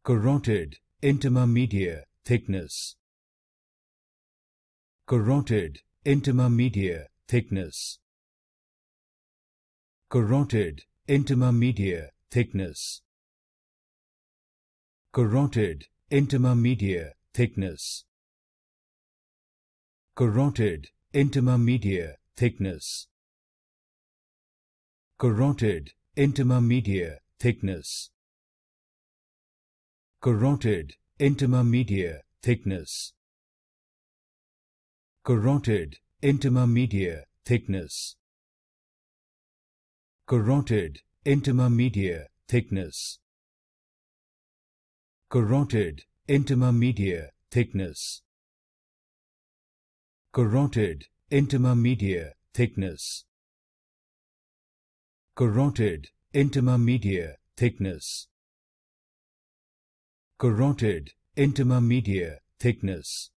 Carotid Intima-Media Thickness. Carotid Intima-Media Thickness. Carotid Intima-Media Thickness. Carotid Intima-Media Thickness. Carotid Intima-Media Thickness. Carotid Intima-Media Thickness. Carotid Intima-Media Thickness. Carotid Intima-Media Thickness. Carotid Intima-Media Thickness. Carotid Intima-Media Thickness. Carotid Intima-Media Thickness. Carotid Intima-Media Thickness. Carotid Intima-Media Thickness.